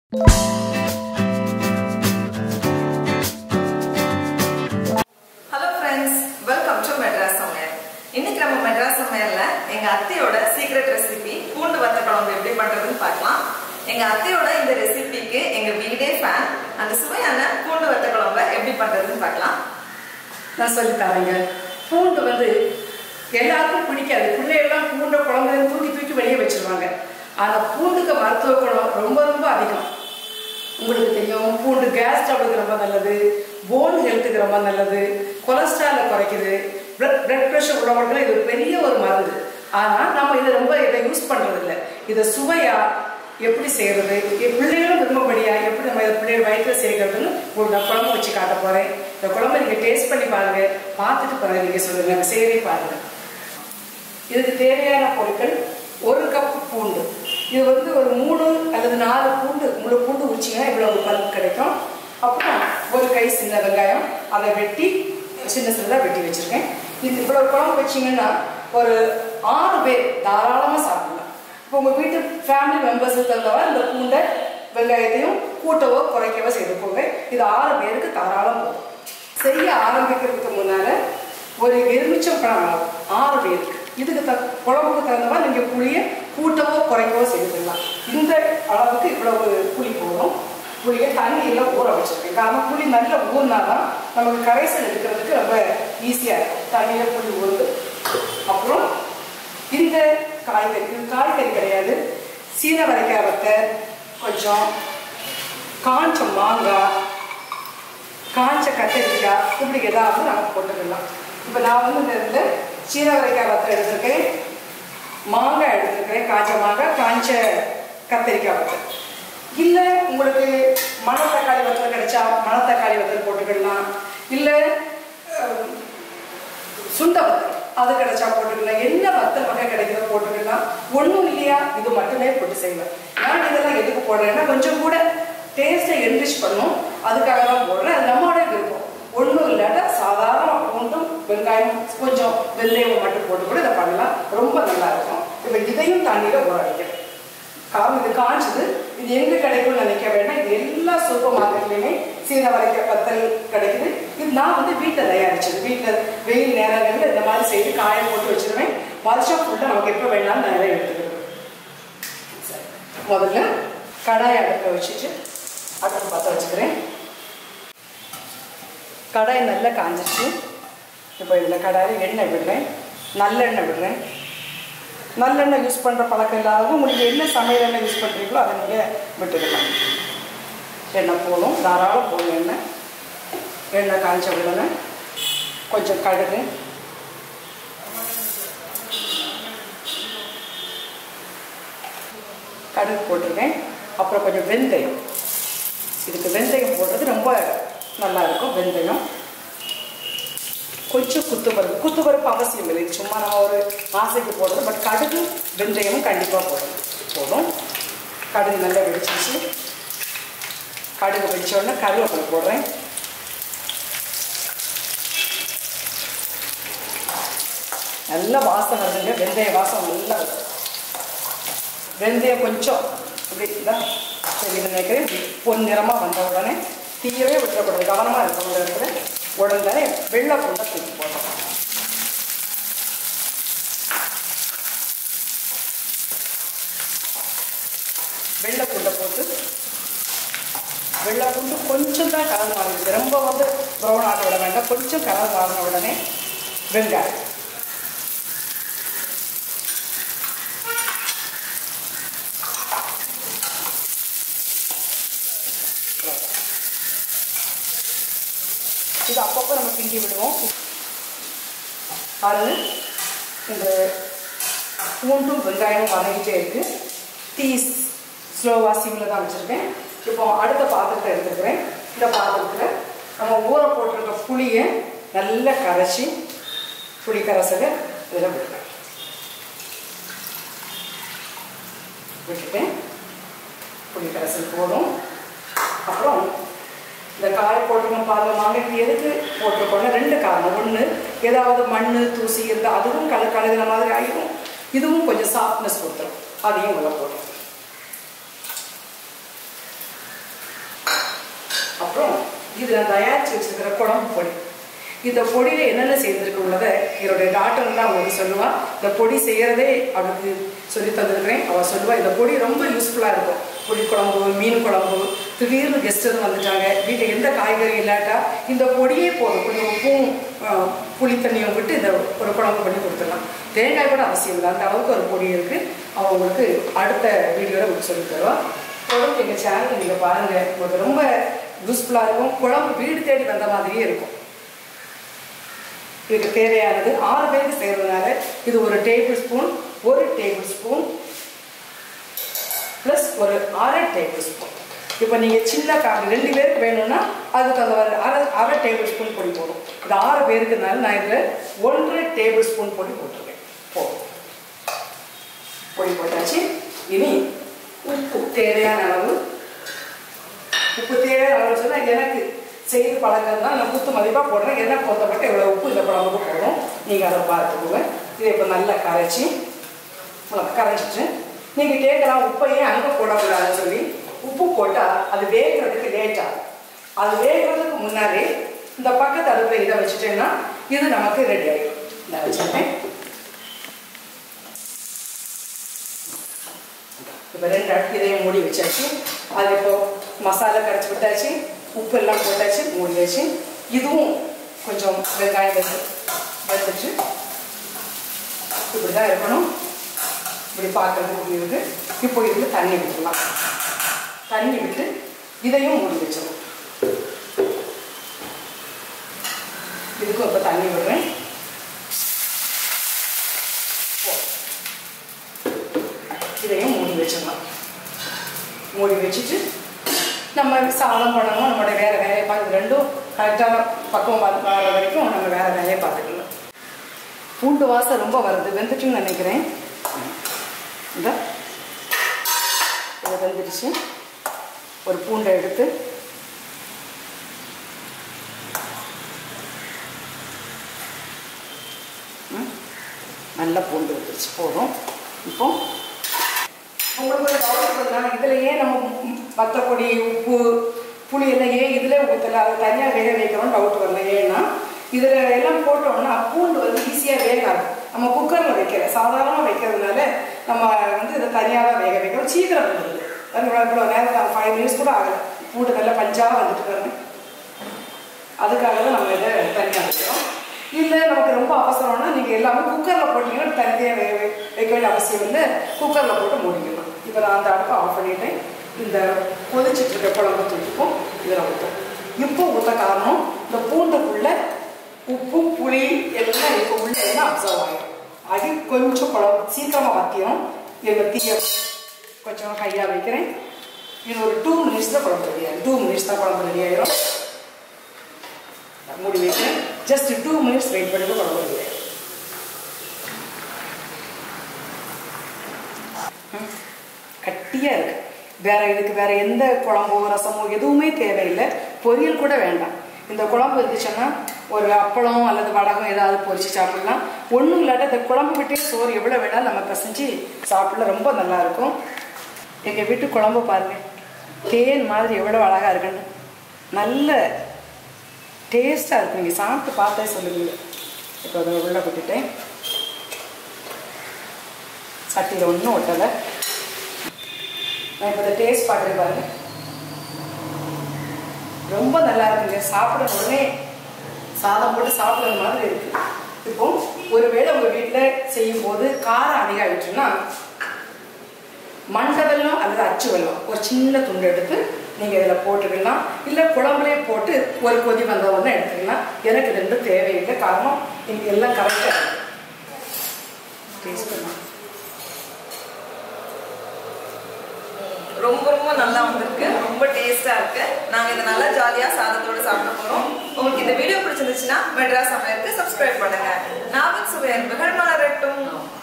Hello friends, welcome to Madras Samayal. இன்னைக்கு நம்ம மெட்ராஸ் சமையல்ல எங்க அத்தையோட சீக்ரெட் ரெசிபி பூண்டு வத்த குழம்பு எப்படி பண்றதுன்னு பார்க்கலாம். எங்க அத்தையோட இந்த ரெசிபிக்கு எங்க வீடே ஃபேன். அந்த சுவையான பூண்டு வத்த குழம்பை எப்படி பண்றதுன்னு பார்க்கலாம். நான் சொல்லி தரேங்க. பூண்டு எல்லாருக்கும் பிடிக்காது. பிள்ளைகள்லாம் பூண்டை குழம்புல தூக்கி வெளியே வச்சிருவாங்க. ஆனால் பூண்டுக்கு மருத்துவ குணம் ரொம்ப ரொம்ப அதிகம். உங்களுக்கு தெரியும், பூண்டு கேஸ் ட்ரபிளுக்கு ரொம்ப நல்லது, போன் ஹெல்த்துக்கு ரொம்ப நல்லது, கொலஸ்ட்ராலை குறைக்குது, பிளட் ப்ரெஷர் உள்ளவங்களுக்கு இது பெரிய ஒரு மருந்து. ஆனால் நம்ம இதை யூஸ் பண்ணுறது இல்லை. இதை சுவையா எப்படி செய்கிறது, பிள்ளைகளும் விரும்பப்படியா எப்படி நம்ம இதை பிள்ளைகள் வயிற்றில் சேர்க்கறதுன்னு நான் குழம்பு வச்சு காட்ட போகிறேன். இந்த குழம்பு நீங்கள் டேஸ்ட் பண்ணி பாருங்க, பார்த்துட்டு பிறகு நீங்கள் சொல்லுங்கள், செய்யவே பாருங்க. இதுக்கு தேவையான பொருட்கள்: 1 கப் பூண்டு. இது ஒரு 3 அல்லது 4 பூண்டு, முழு பூண்டு உரிச்சிங்கன்னா இவ்வளவு பருப்பு கிடைக்கும். அப்புறம் 1 கை சின்ன வெங்காயம், அதை வெட்டி சின்னதாக வெட்டி வச்சுருக்கேன். இது இவ்வளவு குழம்பு வச்சிங்கன்னா ஒரு 6 பேர் தாராளமாக சாப்பிடலாம். இப்போ உங்கள் வீட்டு ஃபேமிலி மெம்பர்ஸுக்கு தகுந்தவா இந்த பூண்டை வெங்காயத்தையும் கூட்டவோ குறைக்கவோ செய்துக்கோங்க. இது 6 பேருக்கு தாராளம் போதும். செய்ய ஆரம்பிக்கிறதுக்கு முன்னால் ஒரு எலுமிச்சம்பழம் அளவு 6 பேருக்கு. இதுக்கு குழம்புக்கு தகுந்தவா நீங்கள் புளியை கூட்டவோ குறைக்கவோ செய்துக்கலாம். இந்த அளவுக்கு இவ்வளவு புளி போதும். புளியை தண்ணியில் ஊற வச்சுருக்கேன். காரணம் புளி நல்லா ஊறினா தான் நமக்கு கரைசல் எடுக்கிறதுக்கு ரொம்ப ஈஸியாக இருக்கும். தண்ணியில் புளி ஊறுது. அப்புறம் இந்த காய்கறி கிடையாது, சீனவரைக்காய் வத்தை, கொஞ்சம் காஞ்ச மாங்காய், காஞ்ச கத்தரிக்காய், இப்படி ஏதாவது நம்ம போட்டுக்கலாம். இப்போ நான் இந்த இதில் சீனவரைக்காய் வத்தை எடுத்துருக்கேன், மாங்காய் எடுத்துருக்கிறேன், காஞ்ச மாங்காய், காஞ்ச கத்தரிக்காய் வத்தை. இல்லை உங்களுக்கு மணத்தக்காளி வத்தல் கிடைச்சா மணத்தக்காளி வத்தல் போட்டுக்கலாம். இல்லை சுண்டை வத்தல் அது கிடைச்சா போட்டுக்கலாம். என்ன வத்தல் வகை கிடைக்கிறத போட்டுக்கலாம். ஒன்றும் இல்லையா, இது மட்டுமே போட்டு செய்வேன். நான் இதெல்லாம் எதுக்கு போடுறேன்னா கொஞ்சம் கூட டேஸ்ட்டை என்ரிச் பண்ணும், அதுக்காக தான் போடுறேன். அது நம்மளோட விருப்பம். ஒன்றும் இல்லாட்ட சாதாரண பூண்டும் வெங்காயம் கொஞ்சம் வெந்தயம் மட்டும் போட்டு கூட இதை பண்ணலாம், ரொம்ப நல்லா இருக்கும். இப்போ இதையும் தண்ணியில் ஊற வைக்கிறேன். காரணம் இது காய்ச்சது. இது எங்கே கிடைக்கும்னு நினைக்க வேண்டாம். இது எல்லா சூப்பர் மார்க்கெட்லையுமே சீனவரைக்காய் வத்தல் கிடைக்குது. இது நான் வீட்டில் தயாரிச்சது. வீட்டில் வெயில் நேரங்களில் இந்த மாதிரி செய்து காய போட்டு வச்சுருவேன். வருஷம் ஃபுல்லாக நமக்கு எப்போ வேணாலும் நிறைய எடுத்துக்கிறோம். சரி, முதல்ல கடாயை அடுப்பை வச்சுட்டு அடுப்பு பற்ற வச்சுக்கிறேன். கடாய் நல்லா காஞ்சிச்சு. இப்போ இதில் கடாயில் எண்ணெய் விடுறேன், நல்லெண்ணெய் விடுறேன். நல்லெண்ணெய் யூஸ் பண்ணுற பழக்கம் இல்லாதவங்க உங்களுக்கு என்ன சமையல் எண்ணெய் யூஸ் பண்ணுறீங்களோ அதை நீங்கள் விட்டுக்கலாம். எண்ணெய் போதும், தாராளம் போதும் எண்ணெய். எண்ணெய் காய்ச்ச உடனே கொஞ்சம் கடுகு, போட்டிருக்கேன். அப்புறம் கொஞ்சம் வெந்தயம். இதுக்கு வெந்தயம் போடுறது ரொம்ப நல்லா இருக்கும். வெந்தயம், கொஞ்சம் குத்துப்பருப்பு அவசியம் இல்லை, சும்மா நம்ம ஒரு ஆசைக்கு போடுறது. பட் கடுகு வெந்தயமும் கண்டிப்பாக போதும். கடுகு நல்லா வெடிச்சிச்சு. கடுகு வெடிச்ச உடனே கருவேப்பிலை போடுறேன். நல்ல வாசம் வருதுங்க, வெந்தய வாசம் நல்லா வருது. வெந்தயம் கொஞ்சம் இப்படி தான் சரி நினைக்கிறேன். பொன் நிறமாக வந்த உடனே தீயவே விட்டுறக்கூடாது, கவனமாக இருக்கும். இடத்துல உடனே வெள்ளை பூண்டை தூக்கி போடுறோம். வெள்ளை பூண்டை போட்டு வெள்ளை பூண்டு கொஞ்சம் தான் கலர் மாறிடுது. ரொம்ப ப்ரௌன் ஆக விட வேண்டாம். கொஞ்சம் கலர் மாறின உடனே வெங்காயம், இது அப்பப்போ நம்ம கிண்டி விடுவோம். பாருங்க, இந்த பூண்டும் வெங்காயமும் வதங்கிட்டே இருக்குது. டீ ஸ்லோவாக சிம்மில் தான் வச்சுருக்கேன். இப்போ அடுத்த பாத்திரத்தை எடுத்துக்கிறேன். இந்த பாத்திரத்தில் நம்ம ஊற போட்டிருக்க புளியை நல்லா கரைச்சி, புளி கரைசலை இதில் விட்டுட்டேன். புளி கரைசல் போதும். அப்புறம் இந்த காய் போட்டிருக்கோம் பாருங்க, மாங்காய்க்கு எதுக்கு போட்டிருக்கோன்னா 2 காரணம். ஒன்று, ஏதாவது மண் தூசி இருந்தால் அதுவும் கலகுற மாதிரி ஆகிடும். இதுவும் கொஞ்சம் சாஃப்ட்னஸ் கொடுத்துரும். அதையும் உள்ள போடுறோம். இது நான் தயாரித்து வச்சிருக்கிற குழம்பு பொடி. இந்த பொடியில் என்னென்ன செய்திருக்கு உள்ளதை என்னுடைய டாக்டர் தான் அவங்களுக்கு சொல்லுவாள். இந்த பொடி செய்கிறதே அவளுக்கு சொல்லி தந்துருக்கிறேன். அவள் சொல்லுவாள் இந்த பொடி ரொம்ப யூஸ்ஃபுல்லாக இருக்கும். புளி குழம்பு, மீன் குழம்பு, திடீர்னு கெஸ்ட்டு வந்துட்டாங்க, வீட்டில் எந்த காய்கறி இல்லாட்டா இந்த பொடியே போதும். கொஞ்சம் உப்பும் புளி தண்ணியும் விட்டு இந்த ஒரு குழம்பு பண்ணி கொடுத்துடலாம். தேங்காய் கூட அவசியம் இல்லை, அந்த அளவுக்கு ஒரு பொடி இருக்குது. அவள் உங்களுக்கு அடுத்த வீடியோவில் உங்களுக்கு சொல்லி தருவாள். தொடர்ந்து எங்கள் சேனல் நீங்கள் பாருங்கள், உங்களுக்கு ரொம்ப யூஸ்ஃபுல்லாக இருக்கும். குழம்பு வீடு தேடி வந்த மாதிரியே இருக்கும். இதுக்கு தேவையானது 6 பேருக்கு செய்கிறதுனால இது ஒரு டேபிள் ஸ்பூன் ப்ளஸ் ஒரு 1/2 டேபிள் ஸ்பூன். இப்போ நீங்கள் சின்ன ஃபேமிலி 2 பேருக்கு வேணும்னா அதுக்கு அந்த ஒரு அரை டேபிள் ஸ்பூன் பொடி போடும். இது 6 பேருக்குனால நான் இதில் 1/2 டேபிள் ஸ்பூன் பொடி போட்டிருக்கேன். பொடி போட்டாச்சு. இனி உப்பு தேவையான அளவு சொன்னால் எனக்கு செய்து பழக்கம் தான். நான் குத்து மதிப்பாக போடுறேன். என்ன பொறுத்தப்பட்டு எவ்வளோ உப்பு இந்த குழம்புக்கு போடும் நீங்கள் அதை பார்த்துக்குவேன். இதை இப்போ நல்லா கரைச்சிட்டு நீங்கள் கேட்கலாம் உப்பையே அங்கே போடக்கூடாதுன்னு சொல்லி. உப்பு போட்டால் அது வேகிறதுக்கு லேட் ஆகும். அது வேகிறதுக்கு முன்னாடி இந்த பக்கத்து அடுப்பில் இதை வச்சுட்டேன்னா இது நமக்கு ரெடி ஆகிடும். நான் வச்சுருக்கேன். இப்போ 2 அடுப்பு இதையும் மூடி வச்சாச்சு. அது இப்போ மசாலா கரைச்சி விட்டாச்சு, உப்பு எல்லாம் போட்டாச்சு, மூடி வச்சு. இதுவும் கொஞ்சம் வெங்காயம் வந்துச்சு. இப்படி தான் இருக்கணும். இப்படி பார்க்கறதுக்கு இப்படி இருக்குது. இப்போ இதில் தண்ணி விட்டுடலாம். தண்ணி விட்டு இதையும் மூடி வச்சிடணும். இதுக்கும் இப்போ தண்ணி விடுறேன். இதையும் மூடி வச்சிடலாம். மூடி வச்சுட்டு நம்ம சாதம் பண்ணணும், நம்மளோட வேறு வேலையை பார்த்து ரெண்டும் கரெக்டான பக்குவம் பார்த்து வர வரைக்கும் நம்ம வேறு வேலையை பார்த்துக்கலாம். பூண்டு வாசம் ரொம்ப வருது, வெந்துட்டுன்னு நினைக்கிறேன். இதை வெந்துடுச்சு. ஒரு பூண்டை எடுத்து நல்லா பூண்டு வந்துடுச்சு, போதும். இப்போ உங்களுக்கு ஒரு டவுட் சொல்லலாம், இதில் ஏன் நம்ம வத்தப்பொடி, உப்பு, புளி எல்லாம் ஏன் இதில் ஊற்றலை, அதை தனியாக வேக வைக்கணும்னு டவுட் வரல. ஏன்னா இதில் எல்லாம் போட்டோம்னா பூண்டு வந்து ஈஸியாக வேகாது. நம்ம குக்கரில் வைக்கிற சாதாரணமாக வைக்கிறதுனால நம்ம வந்து இதை தனியாக தான் வேக வைக்கிறோம். சீக்கிரம் வந்துடுது. இவ்வளோ நேரம் 5 மினிட்ஸ் கூட ஆகலை. பூண்டு நல்லா பஞ்சாக வந்துட்டு பாருங்க. அதுக்காக தான் நம்ம இதை தனியாக வைக்கிறோம். இல்லை நமக்கு ரொம்ப அவசரம்னா நீங்கள் எல்லாமே குக்கரில் போட்டிங்கன்னா தனியாக வைக்க வேண்டிய அவசியம் இல்லை. குக்கரில் போட்டு மூடிக்கணும். இப்போ நான் அந்த அடுப்பை ஆஃப் பண்ணிட்டேன். இந்த கொதிச்சுட்டு இருக்க குழம்பு தூக்கிப்போம், இதில் ஊற்றும். இப்போ ஊற்ற காரணம் இந்த பூண்டுக்குள்ளே உப்பு, புளி எல்லாம் இப்போ உள்ள எல்லாம் அப்சர்வ் ஆகிடும். அது கொஞ்சம் குழம்பு சீக்கிரமாக வத்தியும். எங்கள் தீயை கொஞ்சம் ஹையாக வைக்கிறேன். இது ஒரு 2 மினிட்ஸ் தான் குழம்பு ரெடி ஆகிடும். 2 மினிட்ஸ் தான் குழம்பு ரெடி ஆகிடும். மூடி வைக்கிறேன். ஜஸ்ட் 2 மினிட்ஸ் வெயிட் பண்ணிட்டு குழம்பு ரெடி ஆகிடும். கட்டியாக இருக்குது. இதுக்கு வேறு எந்த குழம்போ ரசமோ எதுவுமே தேவையில்லை. பொரியல் கூட வேண்டாம். இந்த குழம்பு இருந்துச்சுன்னா ஒரு அப்பளம் அல்லது வடகம் ஏதாவது பொரிச்சு சாப்பிடலாம். ஒன்றும் இல்லாட்ட இந்த குழம்பு விட்டே சோறு எவ்வளோ வேணாலும் நம்ம பசைஞ்சு சாப்பிடல, ரொம்ப நல்லாயிருக்கும். எங்கள் வீட்டு குழம்பு பாருங்கள், தேன் மாதிரி எவ்வளோ அழகாக இருக்குன்னு, நல்ல டேஸ்ட்டாக இருக்கும். நீங்கள் சாப்பிட்டு பார்த்தே சொல்லுவீங்க. இப்போ அதை உள்ளே விட்டுட்டேன். சட்டியில் ஒன்றும் ஒட்டலை. நான் இப்போ இந்த டேஸ்ட் பார்க்குறேன் பாருங்க, ரொம்ப நல்லா இருக்குங்க. சாப்பிட உடனே சாதம் போட்டு சாப்பிட்ற மாதிரி இருக்கு. இப்போ ஒருவேளை உங்கள் வீட்டில் செய்யும் போது காரம் அதிகமாகிடுச்சுன்னா மண்டை வெல்லம் அல்லது அச்சு வெல்லம் ஒரு சின்ன துண்டு எடுத்து நீங்கள் இதில் போட்டுக்கலாம். இல்லை குழம்புலேயே போட்டு ஒரு கொதி வந்த உடனே எடுத்துக்கலாம். எனக்கு 2 தேவையில்லை. காரணம் இன்னைக்கு எல்லாம் கரெக்டாக டேஸ்ட் பண்ணலாம். ரொம்ப ரொம்ப நல்லா வந்திருக்கு. ரொம்ப டேஸ்டா இருக்கு. நாங்க இதை நல்லா ஜாலியா சாதத்தோட சாப்பிட போறோம். உங்களுக்கு இந்த வீடியோ பிடிச்சிருந்துச்சுன்னா மெட்ராஸ் சமையலுக்கு சப்ஸ்கிரைப் பண்ணுங்க. நாவின் சுவை அன்புகள் மலரட்டும்.